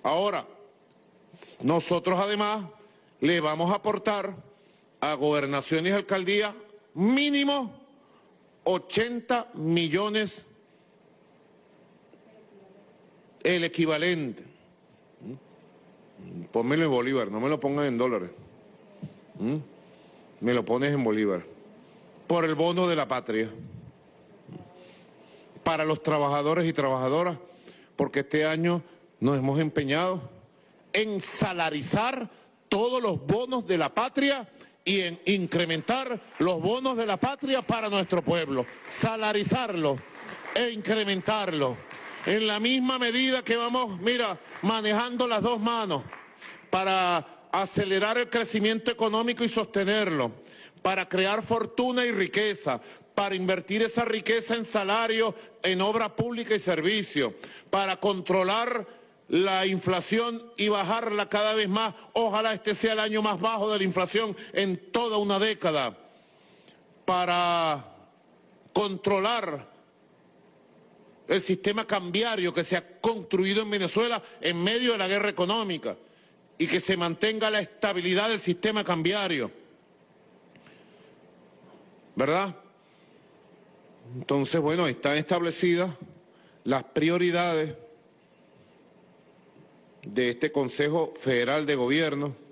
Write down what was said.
Ahora, nosotros además le vamos a aportar a gobernaciones y alcaldías mínimo 80 millones, el equivalente. Pónmelo en bolívar, no me lo pongan en dólares. Me lo pones en bolívar. Por el bono de la patria. Para los trabajadores y trabajadoras, porque este año nos hemos empeñado en salarizar todos los bonos de la patria y en incrementar los bonos de la patria para nuestro pueblo. Salarizarlos e incrementarlos. En la misma medida que vamos, mira, manejando las dos manos para acelerar el crecimiento económico y sostenerlo, para crear fortuna y riqueza, para invertir esa riqueza en salario, en obra pública y servicio, para controlar la inflación y bajarla cada vez más. Ojalá este sea el año más bajo de la inflación en toda una década, para controlar el sistema cambiario que se ha construido en Venezuela en medio de la guerra económica y que se mantenga la estabilidad del sistema cambiario, ¿verdad? Entonces, bueno, están establecidas las prioridades de este Consejo Federal de Gobierno